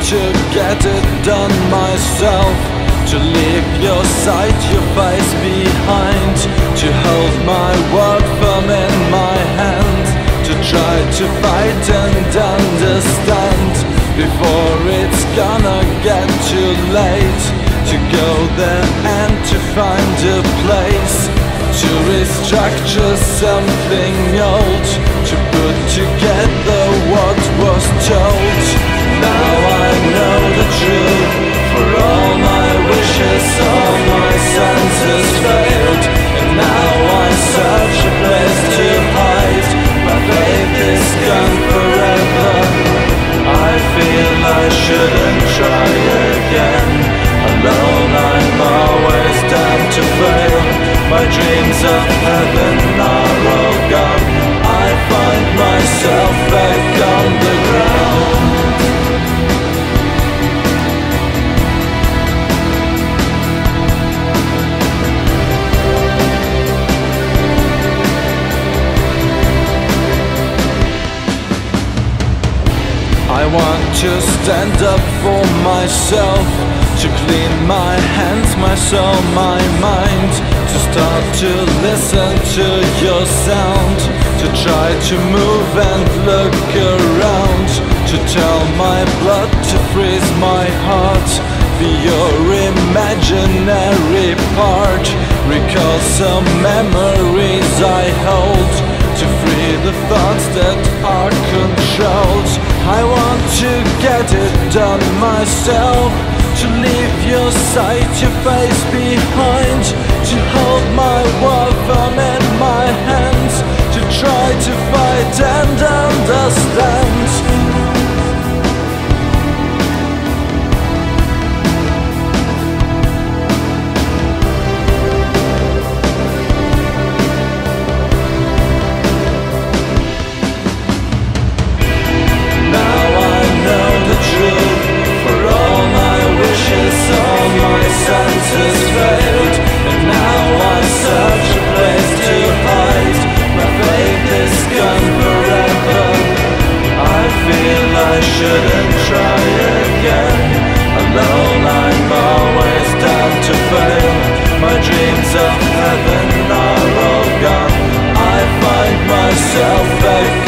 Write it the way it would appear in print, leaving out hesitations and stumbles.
to get it done myself, to leave your side, your face behind, to hold my world firm in my hand, to try to fight and understand before it's gonna get too late, to go there and to find a place, to restructure something old, to put together what was told. Now I know the truth, for all my wishes, all my senses failed, and now I search a place to hide. My faith is gone forever. I feel I shouldn't try again. Alone I'm always doomed to fail. My dreams of heaven are all gone. I find myself back on the ground. I want to stand up for myself, to clean my hands, my soul, my mind, to start to listen to your sound, to try to move and look around, to tell my blood to freeze my heart, be your imaginary part, recall some memories I hold, to free the thoughts that are controlled. I want to get it done myself, to leave your side, your face behind, to hold my world firm in my hands, to try to fight and understand. I shouldn't try again. Alone I'm always doomed to fail. My dreams of heaven are all gone. I find myself back